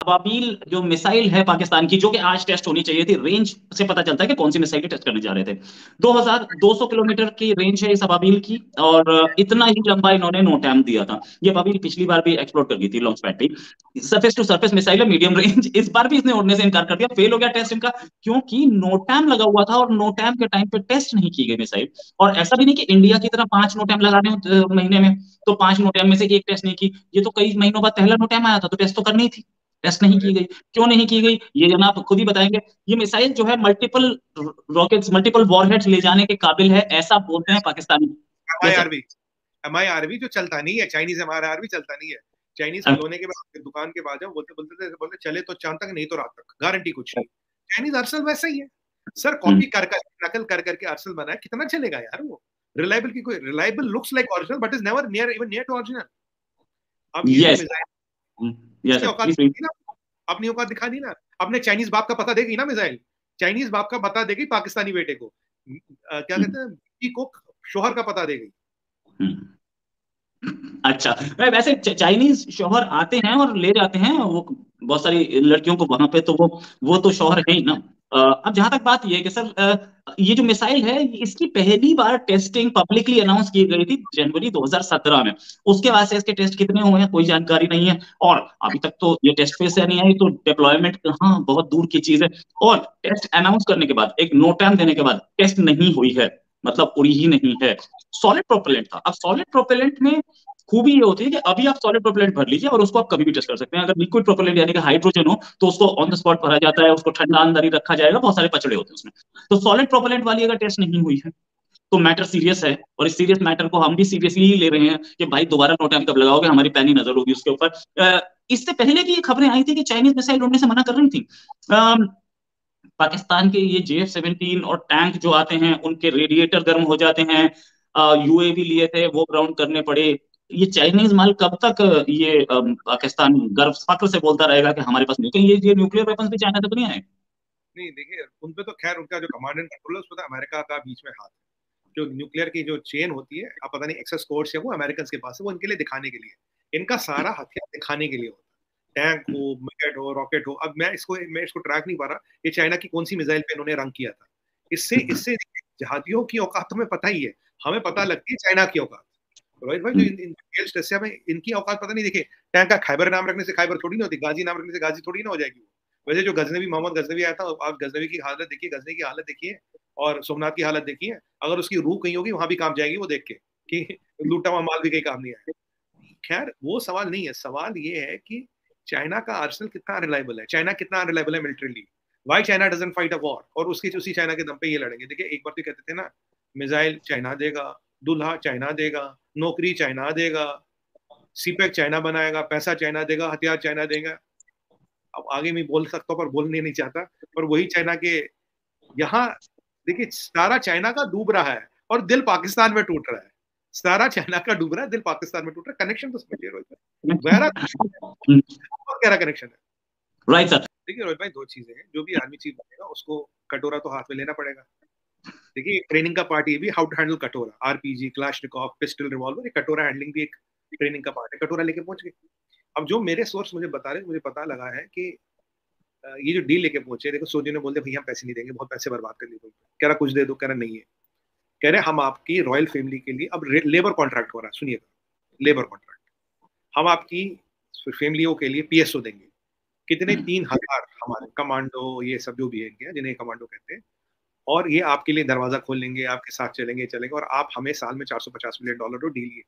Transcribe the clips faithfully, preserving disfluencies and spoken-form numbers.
अबाबील जो मिसाइल है पाकिस्तान की, जो कि आज टेस्ट होनी चाहिए थी, रेंज से पता चलता है कि कौन सी मिसाइल टेस्ट करने जा रहे थे। दो हज़ार दो सौ किलोमीटर की रेंज है इस अबाबील की, और इतना ही लंबा इन्होंने नो टाइम दिया था। ये अबाबील पिछली बार भी एक्सप्लोर कर गई थी लॉन्च पैड पे। सरफेस टू सरफेस मिसाइल है, मीडियम रेंज। इस बार भी इसने उड़ने से इनकार कर दिया, फेल हो गया टेस्ट इनका, क्योंकि नो टाइम लगा हुआ था और नो टाइम के टाइम पे टेस्ट नहीं की गई मिसाइल। और ऐसा भी नहीं कि इंडिया की तरह पांच नो टाइम लगा रहे हो महीने में, तो पांच नो टाइम में से एक टेस्ट नहीं की। ये तो कई महीनों बाद पहला नो टाइम आया था, तो टेस्ट तो करनी ही थी, टेस्ट नहीं की गई। क्यों नहीं की गई ये जनाब खुद ही बताएंगे। ये मिसाइल जो है मल्टीपल रॉकेट्स, मल्टीपल वॉरहेड्स ले जाने के काबिल है, ऐसा बोलते हैं Pakistani. Yes sir. M I R V, M I R V जो चलता नहीं है, Chinese M I R V चलता नहीं है। चाइनीज खिलौने के बाद दुकान के बाद बोलते बोलते थे, बोलते चले तो चांद तक, नहीं तो रात तक, गारंटी कुछ नहीं। चाइनीज अरसल वैसा ही है सर, कॉपी कर कर नकल कर करके अरसल बनाया, कितना चलेगा यार वो। रिलायबल की कोई, reliable looks like original but is never near, even near to original. अब ये जो यस मिसाइल, यस इसकी सर, औकात प्लीज प्लीज। दिखानी ना, अपनी औकात दिखा दी ना। अपने चाइनीज बाप का पता देगी ना मिसाइल, चाइनीज बाप का पता देगी पाकिस्तानी बेटे को, आ, क्या कहते हैं, बीवी को शोहर का पता देगी। अच्छा, वै- वैसे च- चाइनीज शौहर आते हैं और ले जाते हैं वो बहुत सारी लड़कियों को वहां पे, तो वो वो तो शौहर है ही ना। अ, अब जहां तक बात ये है कि सर, अ, ये जो मिसाइल है, इसकी पहली बार टेस्टिंग पब्लिकली अनाउंस की गई थी जनवरी दो हज़ार सत्रह में। उसके बाद से इसके टेस्ट कितने हुए हैं कोई जानकारी नहीं है, और अभी तक तो ये टेस्ट फेज से नहीं आई, तो डिप्लॉयमेंट हाँ बहुत दूर की चीज है। और टेस्ट अनाउंस करने के बाद, एक नो टाइम देने के बाद टेस्ट नहीं हुई है, मतलब उड़ी ही नहीं है। सॉलिड प्रोपेलेंट था। अब सॉलिड प्रोपेलेंट में खूबी ये होती है कि अभी आप सॉलिड प्रोपेलेंट भर लीजिए और उसको आप कभी भी टेस्ट कर सकते हैं। अगर लिक्विड प्रोपेलेंट यानी कि हाइड्रोजन हो, तो उसको ऑन द स्पॉट भरा जाता है, उसको ठंडा अंदर ही रखा जाएगा, बहुत सारे पचड़े होते हैं उसमें। तो सॉलिड प्रोपेलेंट वाली अगर टेस्ट नहीं हुई है, तो मैटर सीरियस है, और इस सीरियस मैटर को हम भी सीरियसली ही ले रहे हैं कि भाई दोबारा नो टाइम कब लगाओगे, हमारी पैनी नजर होगी उसके ऊपर। अ, इससे पहले भी ये खबरें आई थी कि चाइनीज मिसाइल उड़ने से मना कर रही थी। अम, पाकिस्तान के ये जे एफ सेवनटीन और टैंक जो आते हैं, उनके रेडिएटर गर्म हो जाते हैं। यू ए वी लिए थे, वो ग्राउंड करने पड़े। ये चाइनीज माल कब तक ये अम, पाकिस्तान गर्व फख्र से बोलता रहेगा कि हमारे पास न्यूक्लियर, ये ये न्यूक्लियर वेपन्स भी चाइना से तो नहीं आए। नहीं देखिए, उन पे तो खैर उनका जो कमांड एंड कंट्रोल है, उसमें तो अमेरिका का बीच में हाथ है। जो न्यूक्लियर की जो चेन होती है, अब पता नहीं एक्सेस कोर्स है वो अमेरिकन के पास है, वो इनके लिए दिखाने के लिए, इनका सारा हथियार दिखाने के लिए होता है। टैंक हो, मिसाइल हो, रॉकेट हो। अब मैं इसको मैं इसको ट्रैक नहीं पा रहा, ये चाइना की कौन सी मिसाइल पे इन्होंने रंग किया था। इससे इससे जहादियों की औकात तो हमें पता ही है, हमें पता लगती है चाइना की औकात। रोहित भाई, जो इन, इन टेस्ट से हमें इनकी औकात पता नहीं। देखिए, टैंक का खैबर नाम रखने से खैबर थोड़ी ना होती, गाजी नाम रखने से गाजी थोड़ी ना हो जाएगी वो। वैसे जो गजनवी, मोहम्मद गजनवी आया था, आप गजनवी की हालत देखिए, गजनी की हालत देखिए, और सोमनाथ की हालत देखिए। अगर उसकी रूह कहीं होगी, वहां भी काम जाएगी वो देख के, कि लूटा हुआ माल भी कहीं काम नहीं आया। खैर वो सवाल नहीं है, सवाल ये है कि चाइना का आर्सेनल कितना रिलायबल है, चाइना कितना रिलायबल है militarily. Why China doesn't fight a war, और उसकी उसी चाइना के दम पे ये लड़ेंगे। देखिए, एक बार तो कहते थे ना, मिसाइल चाइना देगा, दूल्हा चाइना देगा, नौकरी चाइना देगा, सीपेक चाइना बनाएगा, पैसा चाइना देगा, हथियार चाइना देगा। अब आगे मैं बोल सकता हूँ पर बोलने नहीं चाहता, पर वही चाइना के यहाँ, देखिए सारा चाइना का डूब रहा है और दिल पाकिस्तान में टूट रहा है। सारा चाइना का डूब रहा है, दिल पाकिस्तान में टूट रहा है। कनेक्शन तो समझिए रोहित भाई, गहरा बहुत गहरा कनेक्शन है। Right sir. देखिए रोहित भाई, दो चीजें हैं, जो भी आर्मी चीफ बनेगा उसको कटोरा तो हाथ में लेना पड़ेगा। देखिए, एक ट्रेनिंग का पार्ट ये भी, हाउ टू हैंडल कटोरा, आरपीजी, क्लाशनिकोव, पिस्टल, रिवॉल्वर, ये कटोरा हैंडलिंग भी एक ट्रेनिंग का पार्ट है। कटोरा लेके पहुंच गए। अब जो मेरे सोर्स मुझे बता रहे, मुझे पता लगा है कि ये जो डील लेके पहुंचे, देखो सऊदी ने बोल दिया भैया हम पैसे नहीं देंगे, बहुत पैसे बर्बाद कर लिए। कह रहा कुछ दे दो, कह रहा नहीं है। कह रहे हम आपकी रॉयल फैमिली के लिए, अब लेबर कॉन्ट्रैक्ट हो रहा है, सुनिएगा, लेबर कॉन्ट्रैक्ट, हम आपकी फैमिलियों के लिए पीएसओ देंगे। कितने? तीन हजार हमारे कमांडो, ये सब जो भी है, जिन्हें कमांडो कहते हैं, और ये आपके लिए दरवाजा खोल लेंगे, आपके साथ चलेंगे चलेंगे और आप हमें साल में चार सौ पचास मिलियन डॉलर तो डील।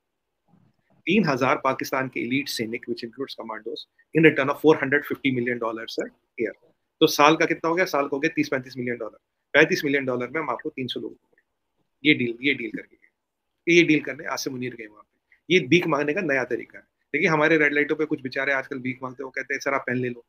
तीन हजार पाकिस्तान के एलीट सैनिक, which includes commandos, in return of four hundred fifty million dollar year. तो साल का कितना हो गया? साल का हो गया तीस पैंतीस मिलियन डॉलर। पैंतीस मिलियन डॉलर में हम आपको तीन सौ लोग, ये डील ये डील करके गए, ये डील करने आसिम मुनीर गए वहां पे। ये भीख मांगने का नया तरीका है। देखिए, हमारे रेड लाइटों पे कुछ बेचारे आजकल भीख मांगते हैं, वो कहते हैं सर आप पेन ले लो,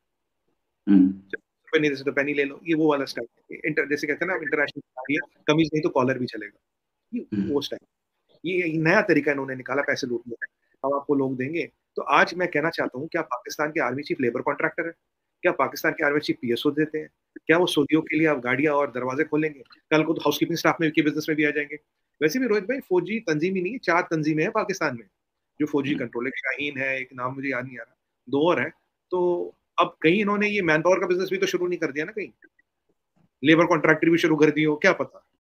पेन नहीं दे तो पेन ही ले लो। ये वो वाला स्टाइल, इंटर जैसे कहते हैं ना, इंटरनेशनल कमीज नहीं तो कॉलर भी चलेगा, ये वो स्टाइल। ये नया तरीका इन्होंने निकाला पैसे लूटने का, हम आपको लोग देंगे। तो आज मैं कहना चाहता हूँ, क्या पाकिस्तान के आर्मी चीफ लेबर कॉन्ट्रैक्टर है? क्या पाकिस्तान के आर्मी चीफ पीएसओ देते हैं? क्या वो सऊदियों के लिए आप गाड़ियां और दरवाजे खोलेंगे? कल को तो हाउसकीपिंग स्टाफ में के बिजनेस में भी आ जाएंगे। वैसे भी रोहित भाई, फौजी तंजीम ही नहीं है, चार तंजीमें हैं पाकिस्तान में जो फौजी कंट्रोल है। शाहीन है एक, नाम मुझे याद नहीं आ रहा, दो और है। तो अब कहीं इन्होंने ये मैन पावर का बिजनेस भी तो शुरू नहीं कर दिया ना, कहीं लेबर कॉन्ट्रैक्टर भी शुरू कर दिए हो, क्या पता।